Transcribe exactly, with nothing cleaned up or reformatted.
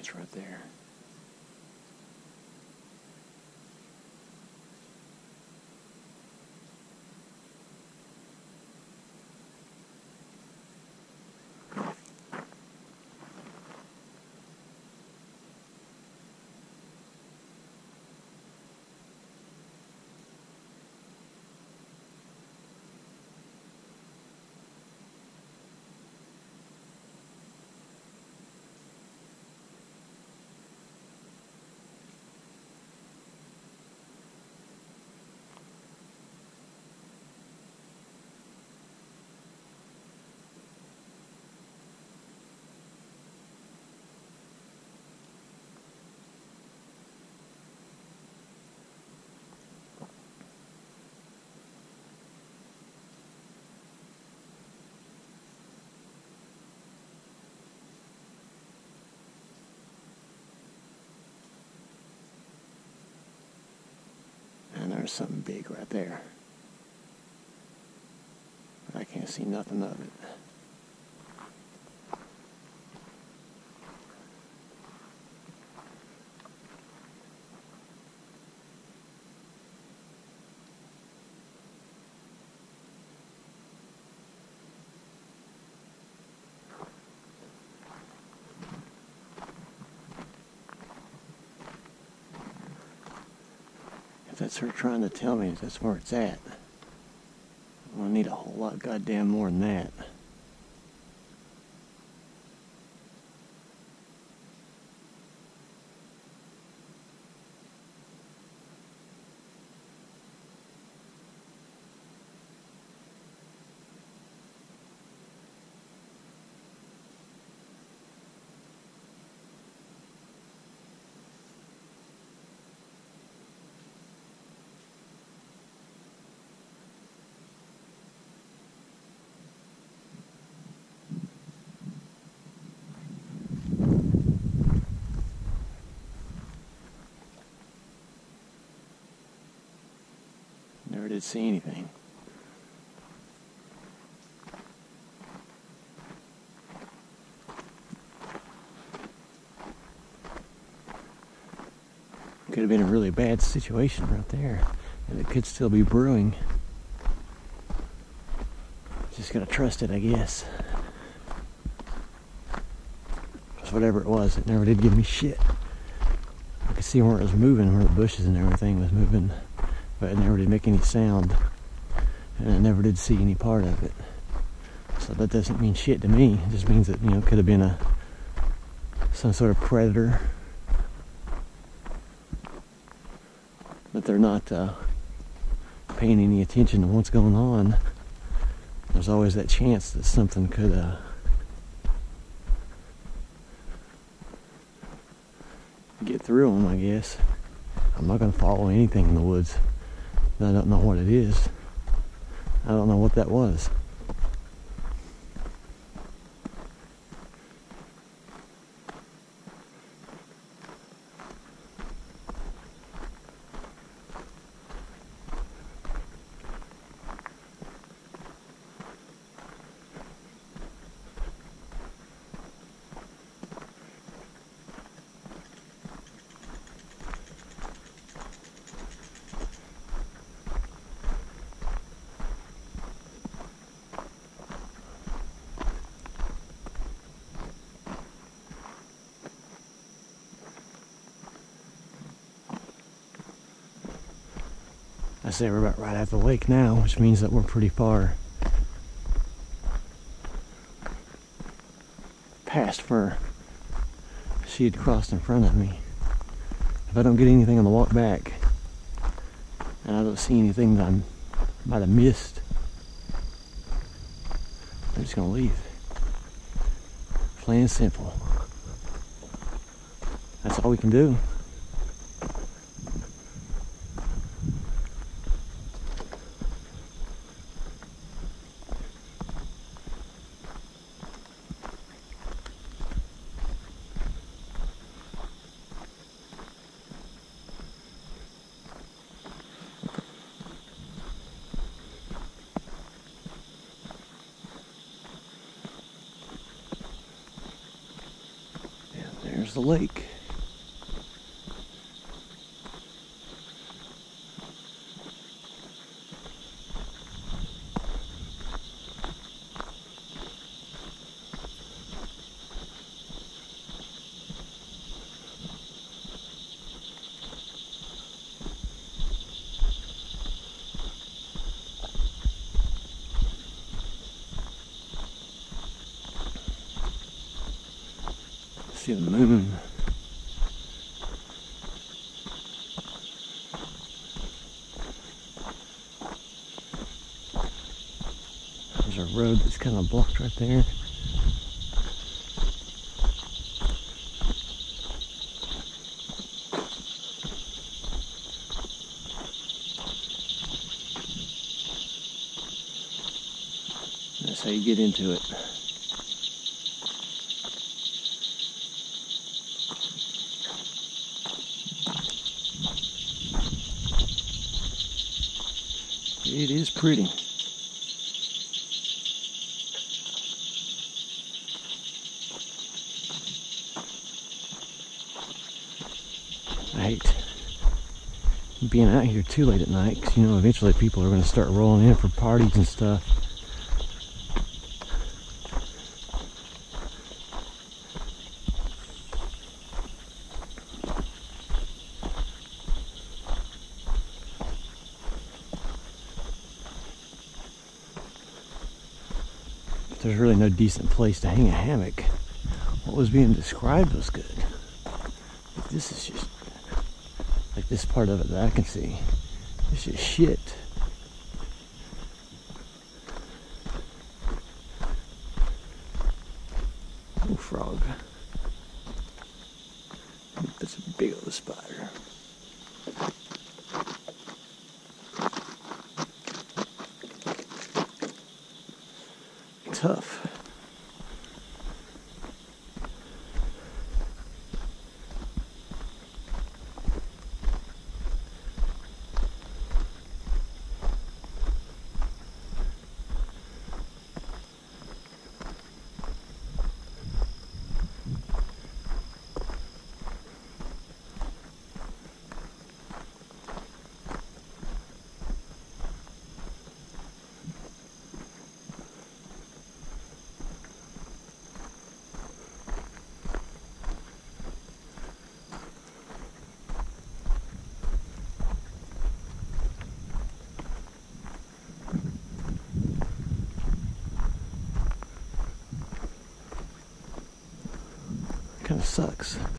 That's right there. And there's something big right there. I can't see nothing of it. If that's her trying to tell me that's where it's at, I'm gonna need a whole lot goddamn more than that. Never did see anything. Could have been a really bad situation right there, and it could still be brewing. Just gotta trust it, I guess. Because whatever it was, it never did give me shit. I could see where it was moving, where the bushes and everything was moving, but it never did make any sound, and I never did see any part of it. So that doesn't mean shit to me. It just means that, you know, it could have been a some sort of predator. But they're not uh, paying any attention to what's going on. There's always that chance that something could uh, get through them, I guess. I'm not going to follow anything in the woods. I don't know what it is. I don't know what that was. I say we're about right at the lake now, which means that we're pretty far past where she had crossed in front of me. If I don't get anything on the walk back, and I don't see anything that I might have missed, I'm just gonna leave. Plain and simple. That's all we can do. There's the lake. See the moon. There's a road that's kind of blocked right there. That's how you get into it. It is pretty. I hate being out here too late at night because, you know, eventually people are going to start rolling in for parties and stuff. But there's really no decent place to hang a hammock. What was being described was good. But this is just, like this part of it that I can see, it's just shit. Oh, frog. That's a big old spider. Tough. Kind of sucks.